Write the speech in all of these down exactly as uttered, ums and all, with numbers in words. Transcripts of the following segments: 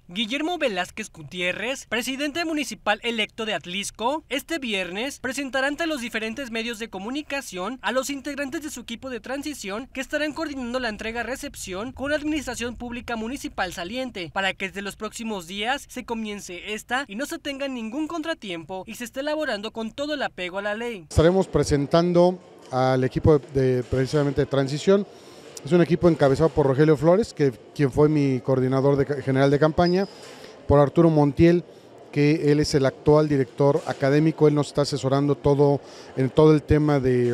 Guillermo Velázquez Gutiérrez, presidente municipal electo de Atlixco, este viernes presentará ante los diferentes medios de comunicación a los integrantes de su equipo de transición que estarán coordinando la entrega-recepción con la Administración Pública Municipal saliente, para que desde los próximos días se comience esta y no se tenga ningún contratiempo y se esté elaborando con todo el apego a la ley. Estaremos presentando al equipo de, precisamente de transición. Es un equipo encabezado por Rogelio Flores, que quien fue mi coordinador de, general de campaña, por Arturo Montiel, que él es el actual director académico. Él nos está asesorando todo en todo el tema de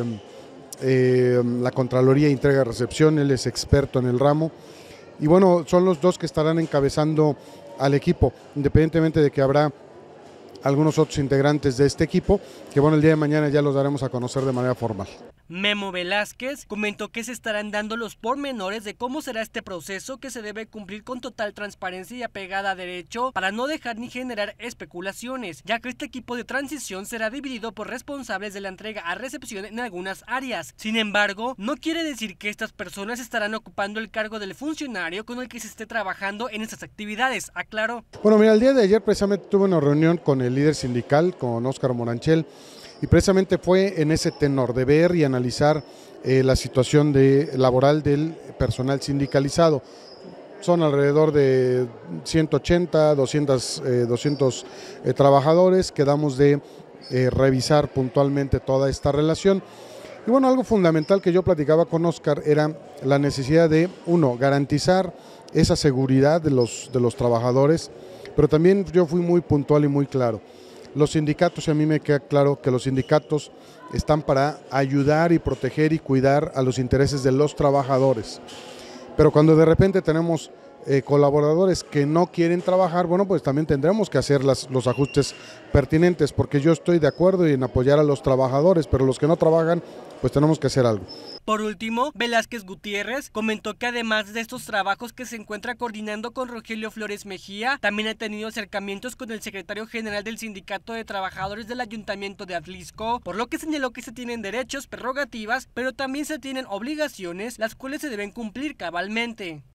eh, la Contraloría, entrega y recepción. Él es experto en el ramo. Y bueno, son los dos que estarán encabezando al equipo, independientemente de que habrá algunos otros integrantes de este equipo, que bueno, el día de mañana ya los daremos a conocer de manera formal. Memo Velázquez comentó que se estarán dando los pormenores de cómo será este proceso, que se debe cumplir con total transparencia y apegada a derecho para no dejar ni generar especulaciones, ya que este equipo de transición será dividido por responsables de la entrega a recepción en algunas áreas. Sin embargo, no quiere decir que estas personas estarán ocupando el cargo del funcionario con el que se esté trabajando en estas actividades, aclaró. Bueno, mira, el día de ayer precisamente tuve una reunión con el líder sindical, con Óscar Moranchel, y precisamente fue en ese tenor de ver y analizar eh, la situación de, laboral del personal sindicalizado. Son alrededor de ciento ochenta, doscientos, eh, doscientos eh, trabajadores. Quedamos de eh, revisar puntualmente toda esta relación. Y bueno, algo fundamental que yo platicaba con Óscar era la necesidad de, uno, garantizar esa seguridad de los, de los trabajadores, pero también yo fui muy puntual y muy claro. Los sindicatos, y a mí me queda claro que los sindicatos están para ayudar y proteger y cuidar a los intereses de los trabajadores. Pero cuando de repente tenemos eh, colaboradores que no quieren trabajar, bueno, pues también tendremos que hacer las, los ajustes pertinentes, porque yo estoy de acuerdo en apoyar a los trabajadores, pero los que no trabajan, pues tenemos que hacer algo. Por último, Velázquez Gutiérrez comentó que además de estos trabajos que se encuentra coordinando con Rogelio Flores Mejía, también ha tenido acercamientos con el secretario general del Sindicato de Trabajadores del Ayuntamiento de Atlixco, por lo que señaló que se tienen derechos, prerrogativas, pero también se tienen obligaciones, las cuales se deben cumplir cabalmente.